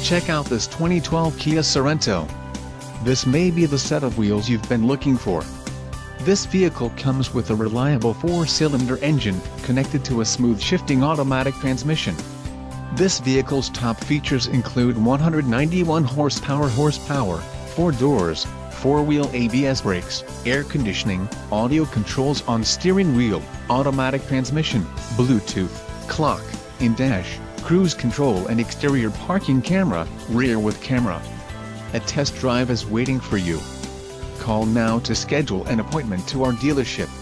Check out this 2012 Kia Sorento. This may be the set of wheels you've been looking for. This vehicle comes with a reliable 4-cylinder engine, connected to a smooth shifting automatic transmission. This vehicle's top features include 191 horsepower, 4 doors, 4-wheel ABS brakes, air conditioning, audio controls on steering wheel, automatic transmission, Bluetooth, clock, in-dash, cruise control and exterior parking camera, rear with camera. A test drive is waiting for you. Call now to schedule an appointment to our dealership.